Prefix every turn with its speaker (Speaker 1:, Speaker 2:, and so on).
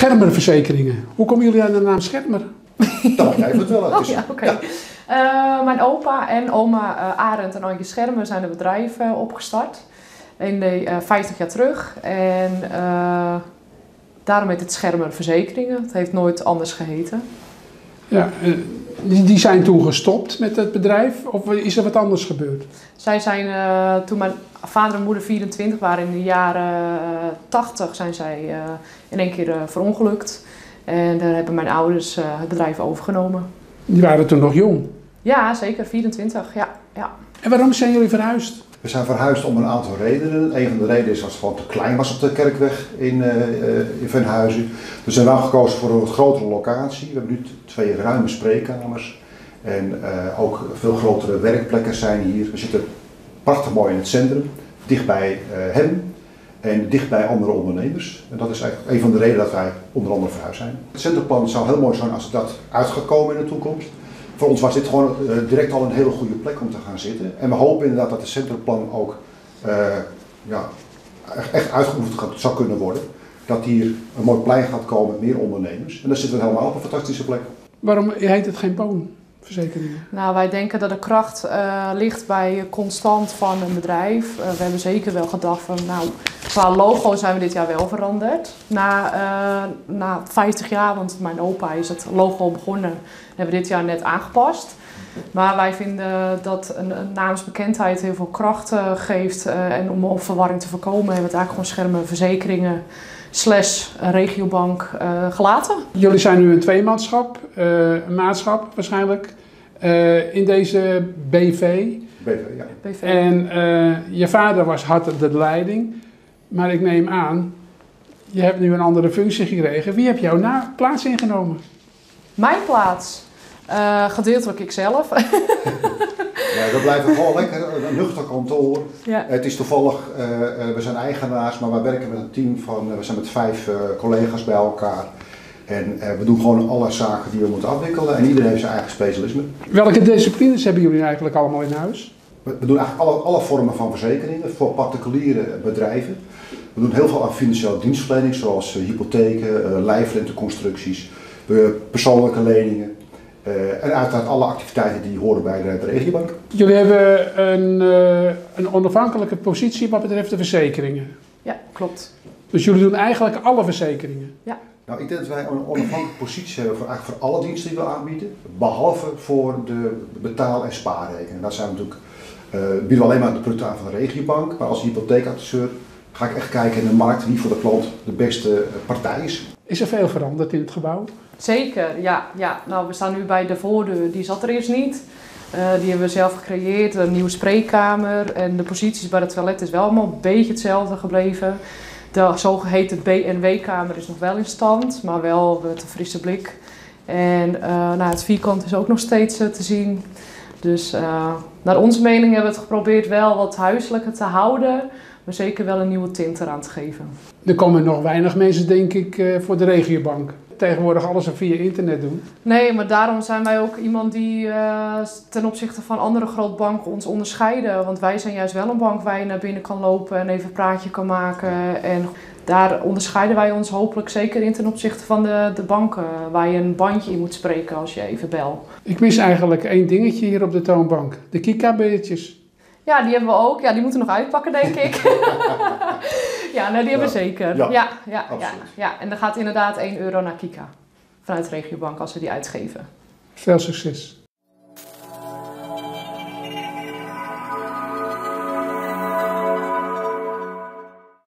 Speaker 1: Schermerverzekeringen. Hoe komen jullie aan de naam Schermer?
Speaker 2: Dat begrijp ik het wel.
Speaker 3: Oh, ja, oké. Mijn opa en oma Arend en Antje Schermer zijn het bedrijf opgestart. In de 50 jaar terug. En daarom heet het Schermer Verzekeringen. Het heeft nooit anders geheten.
Speaker 1: Ja, die zijn toen gestopt met het bedrijf of is er wat anders gebeurd?
Speaker 3: Zij zijn, toen mijn vader en moeder 24 waren in de jaren 80, zijn zij in één keer verongelukt. En daar hebben mijn ouders het bedrijf overgenomen.
Speaker 1: Die waren toen nog jong?
Speaker 3: Ja, zeker. 24, ja.
Speaker 1: En waarom zijn jullie verhuisd?
Speaker 2: We zijn verhuisd om een aantal redenen. Een van de redenen is dat het gewoon te klein was op de Kerkweg in Venhuizen. Dus zijn we gekozen voor een wat grotere locatie. We hebben nu 2 ruime spreekkamers. En ook veel grotere werkplekken zijn hier. We zitten prachtig mooi in het centrum, dichtbij hen en dichtbij andere ondernemers. En dat is eigenlijk een van de redenen dat wij onder andere verhuisd zijn. Het centrumplan zou heel mooi zijn als dat uit gaat komen in de toekomst. Voor ons was dit gewoon direct al een hele goede plek om te gaan zitten. En we hopen inderdaad dat het centrumplan ook echt uitgevoerd zou kunnen worden. Dat hier een mooi plein gaat komen met meer ondernemers. En dan zitten we helemaal op een fantastische plek.
Speaker 1: Waarom heet het geen woonverzekeringen?
Speaker 3: Nou, wij denken dat de kracht ligt bij constant van een bedrijf. We hebben zeker wel gedacht van, nou, qua logo zijn we dit jaar wel veranderd. Na 50 jaar, want mijn opa is het logo begonnen, hebben we dit jaar net aangepast. Maar wij vinden dat een naamsbekendheid heel veel kracht geeft. En om verwarring te voorkomen hebben we het eigenlijk gewoon Schermer Verzekeringen / regiobank gelaten.
Speaker 1: Jullie zijn nu een tweemaatschap, een maatschap waarschijnlijk, in deze BV.
Speaker 2: BV, ja.
Speaker 3: BV.
Speaker 1: En je vader had de leiding, maar ik neem aan, je hebt nu een andere functie gekregen. Wie heb jouw plaats ingenomen?
Speaker 3: Mijn plaats? Gedeeltelijk ikzelf.
Speaker 2: Ja, we blijven gewoon lekker een nuchter kantoor.
Speaker 3: Ja.
Speaker 2: Het is toevallig, we zijn eigenaars, maar wij werken met een team van, we zijn met 5 collega's bij elkaar. En we doen gewoon alle zaken die we moeten afwikkelen en iedereen heeft zijn eigen specialisme.
Speaker 1: Welke disciplines hebben jullie eigenlijk allemaal in huis?
Speaker 2: We doen eigenlijk alle vormen van verzekeringen voor particuliere bedrijven. We doen heel veel aan financiële dienstverlening, zoals hypotheken, lijfrenteconstructies, persoonlijke leningen. En uiteraard alle activiteiten die horen bij de regiobank.
Speaker 1: Jullie hebben een onafhankelijke positie wat betreft de verzekeringen.
Speaker 3: Ja, klopt.
Speaker 1: Dus jullie doen eigenlijk alle verzekeringen?
Speaker 3: Ja.
Speaker 2: Nou, ik denk dat wij een onafhankelijke positie hebben voor alle diensten die we aanbieden. Behalve voor de betaal- en spaarrekeningen. Dat zijn we natuurlijk, bieden we alleen maar de producten aan van de regiobank. Maar als hypotheekadviseur ga ik echt kijken in de markt wie voor de klant de beste partij is.
Speaker 1: Is er veel veranderd in het gebouw?
Speaker 3: Zeker, ja. Nou, we staan nu bij de voordeur, die zat er eerst niet. Die hebben we zelf gecreëerd, een nieuwe spreekkamer. En de posities bij het toilet is wel allemaal een beetje hetzelfde gebleven. De zogeheten B&W-kamer is nog wel in stand, maar wel met een frisse blik. En het vierkant is ook nog steeds te zien. Dus naar onze mening hebben we het geprobeerd wel wat huiselijker te houden, maar zeker wel een nieuwe tint eraan te geven.
Speaker 1: Er komen nog weinig mensen, denk ik, voor de regiobank. Tegenwoordig alles via internet doen.
Speaker 3: Nee, maar daarom zijn wij ook iemand die ten opzichte van andere grootbanken ons onderscheiden. Want wij zijn juist wel een bank waar je naar binnen kan lopen en even een praatje kan maken. En daar onderscheiden wij ons hopelijk zeker in ten opzichte van de banken. Waar je een bandje in moet spreken als je even belt.
Speaker 1: Ik mis eigenlijk 1 dingetje hier op de toonbank. De Kika-beertjes.
Speaker 3: Ja, die hebben we ook. Ja, die moeten nog uitpakken, denk ik. Ja, die hebben we zeker. Ja. En dan gaat inderdaad €1 naar Kika. Vanuit de regiobank als we die uitgeven.
Speaker 1: Veel succes.